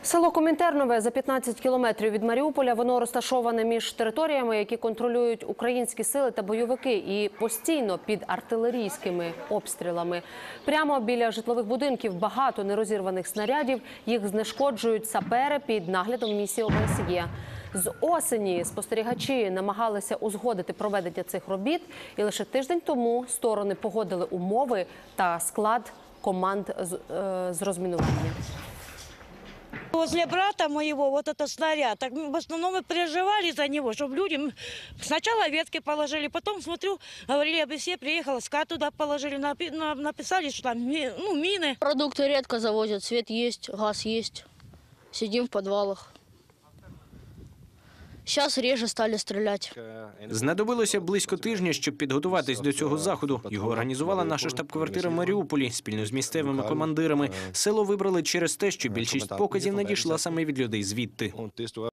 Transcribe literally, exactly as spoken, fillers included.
Село Комінтернове за п'ятнадцять кілометрів від Маріуполя. Воно розташоване між територіями, які контролюють українські сили та бойовики, і постійно під артилерійськими обстрілами. Прямо біля житлових будинків багато нерозірваних снарядів. Їх знешкоджують сапери під наглядом місії О Б С Є. З осені спостерігачі намагалися узгодити проведення цих робіт, і лише тиждень тому сторони погодили умови та склад команд з, е, з розмінування. Возле брата моего вот этот снаряд, так в основном мы переживали за него, чтобы люди сначала ветки положили, потом, смотрю, говорили, об все приехала, скат туда положили, написали, что там ну, мины. Продукты редко завозят, свет есть, газ есть, сидим в подвалах. Зараз реже стали стріляти. Знадобилося близько тижня, щоб підготуватись до цього заходу. Його організувала наша штаб-квартира в Маріуполі спільно з місцевими командирами. Село вибрали через те, що більшість показів надійшла саме від людей звідти.